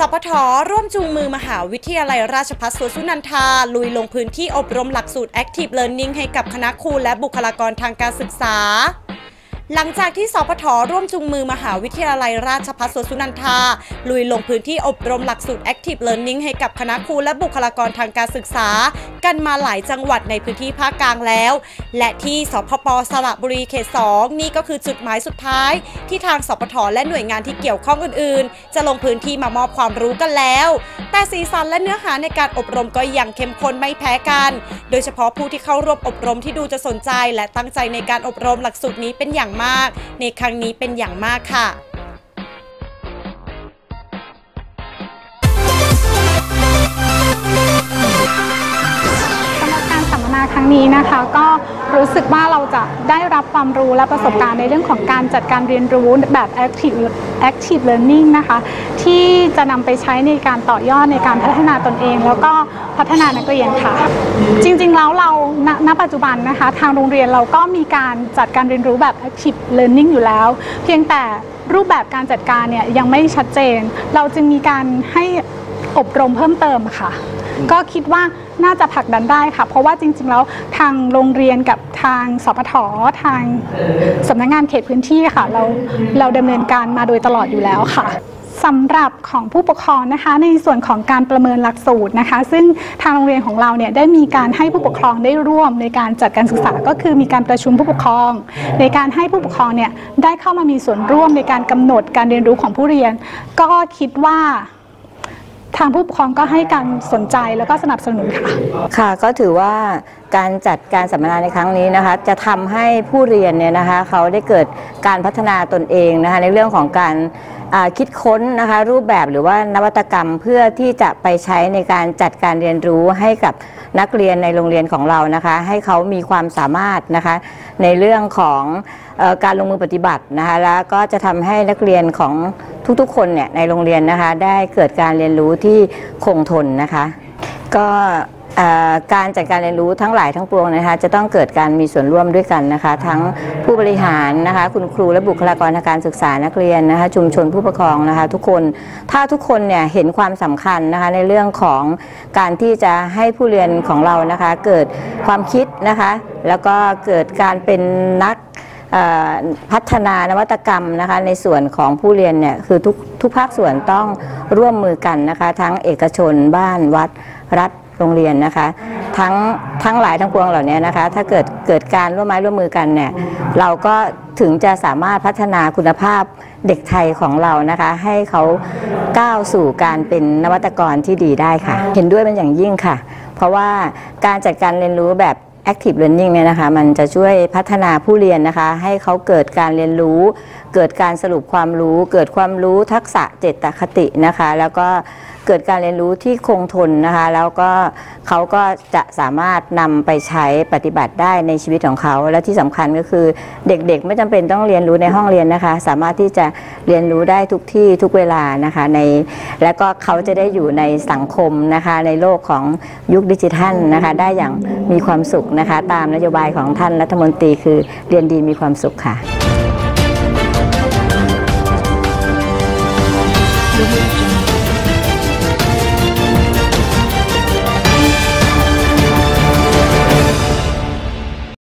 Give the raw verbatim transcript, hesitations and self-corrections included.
ปท.ร่วมจูงมือมหาวิทยาลัยราชภัฏสวนสุนันทาลุยลงพื้นที่อบรมหลักสูตร Active Learning ให้กับคณะครูและบุคลากรทางการศึกษาหลังจากที่สปท.ร่วมจูงมือมหาวิทยาลัยราชภัฏสวนสุนันทาลุยลงพื้นที่อบรมหลักสูตร Active Learning ให้กับคณะครูและบุคลากรทางการศึกษากันมาหลายจังหวัดในพื้นที่ภาคกลางแล้วและที่สพป.สระบุรีเขตสองนี่ก็คือจุดหมายสุดท้ายที่ทางสปท.และหน่วยงานที่เกี่ยวข้องอื่นๆจะลงพื้นที่มามอบความรู้กันแล้วแต่สีสันและเนื้อหาในการอบรมก็ยังเข้มข้นไม่แพ้กันโดยเฉพาะผู้ที่เข้าร่วมอบรมที่ดูจะสนใจและตั้งใจในการอบรมหลักสูตรนี้เป็นอย่างมากในครั้งนี้เป็นอย่างมากค่ะสัมมนาครั้งนี้นะคะก็รู้สึกว่าเราจะได้รับความรู้และประสบการณ์ในเรื่องของการจัดการเรียนรู้แบบ active active learning นะคะที่จะนำไปใช้ในการต่อยอดในการพัฒนาตนเองแล้วก็พัฒนานักเรียนค่ะจริงๆแล้วเราณณปัจจุบันนะคะทางโรงเรียนเราก็มีการจัดการเรียนรู้แบบ active learning อยู่แล้วเพียงแต่รูปแบบการจัดการเนี่ยยังไม่ชัดเจนเราจึงมีการให้อบรมเพิ่มเติมค่ะก็คิดว่าน่าจะผลักดันได้ค่ะเพราะว่าจริงๆแล้วทางโรงเรียนกับทางสปท.ทางสำนักงานเขตพื้นที่ค่ะเราเราดำเนินการมาโดยตลอดอยู่แล้วค่ะสำหรับของผู้ปกครองนะคะในส่วนของการประเมินหลักสูตรนะคะซึ่งทางโรงเรียนของเราเนี่ยได้มีการให้ผู้ปกครองได้ร่วมในการจัดการศึกษาก็คือมีการประชุมผู้ปกครองในการให้ผู้ปกครองเนี่ยได้เข้ามามีส่วนร่วมในการกำหนดการเรียนรู้ของผู้เรียนก็คิดว่าทางผู้ปกครองก็ให้การสนใจแล้วก็สนับสนุนค่ะค่ะก็ถือว่าการจัดการสัมมนาในครั้งนี้นะคะจะทำให้ผู้เรียนเนี่ยนะคะเขาได้เกิดการพัฒนาตนเองนะคะในเรื่องของการคิดค้นนะคะรูปแบบหรือว่านวัตกรรมเพื่อที่จะไปใช้ในการจัดการเรียนรู้ให้กับนักเรียนในโรงเรียนของเรานะคะให้เขามีความสามารถนะคะในเรื่องของการลงมือปฏิบัตินะคะแล้วก็จะทำให้นักเรียนของทุกๆคนเนี่ยในโรงเรียนนะคะได้เกิดการเรียนรู้ที่คงทนนะคะก็การจัดการเรียนรู้ทั้งหลายทั้งปวงนะคะจะต้องเกิดการมีส่วนร่วมด้วยกันนะคะทั้งผู้บริหารนะคะคุณครูและบุคลากรทางการศึกษานักเรียนนะคะชุมชนผู้ปกครองนะคะทุกคนถ้าทุกคนเนี่ยเห็นความสำคัญนะคะในเรื่องของการที่จะให้ผู้เรียนของเรานะคะเกิดความคิดนะคะแล้วก็เกิดการเป็นนักพัฒนานวัตกรรมนะคะในส่วนของผู้เรียนเนี่ยคือทุกทุกภาคส่วนต้องร่วมมือกันนะคะทั้งเอกชนบ้านวัดรัฐโรงเรียนนะคะทั้งทั้งหลายทั้งปวงเหล่านี้นะคะถ้าเกิดเกิดการร่วมไม้ร่วมมือกันเนี่ยเราก็ถึงจะสามารถพัฒนาคุณภาพเด็กไทยของเรานะคะให้เขาก้าวสู่การเป็นนวัตกรที่ดีได้ค่ะเห็นด้วยเป็นอย่างยิ่งค่ะเพราะว่าการจัดการเรียนรู้แบบActive Learning เนี่ยนะคะมันจะช่วยพัฒนาผู้เรียนนะคะให้เขาเกิดการเรียนรู้เกิดการสรุปความรู้เกิดความรู้ทักษะเจตคตินะคะแล้วก็เกิดการเรียนรู้ที่คงทนนะคะแล้วก็เขาก็จะสามารถนำไปใช้ปฏิบัติได้ในชีวิตของเขาและที่สำคัญก็คือเด็กๆไม่จำเป็นต้องเรียนรู้ในห้องเรียนนะคะสามารถที่จะเรียนรู้ได้ทุกที่ทุกเวลานะคะในและก็เขาจะได้อยู่ในสังคมนะคะในโลกของยุคดิจิทัลนะคะได้อย่างมีความสุขนะคะตามนโยบายของท่านรัฐมนตรีคือเรียนดีมีความสุขค่ะ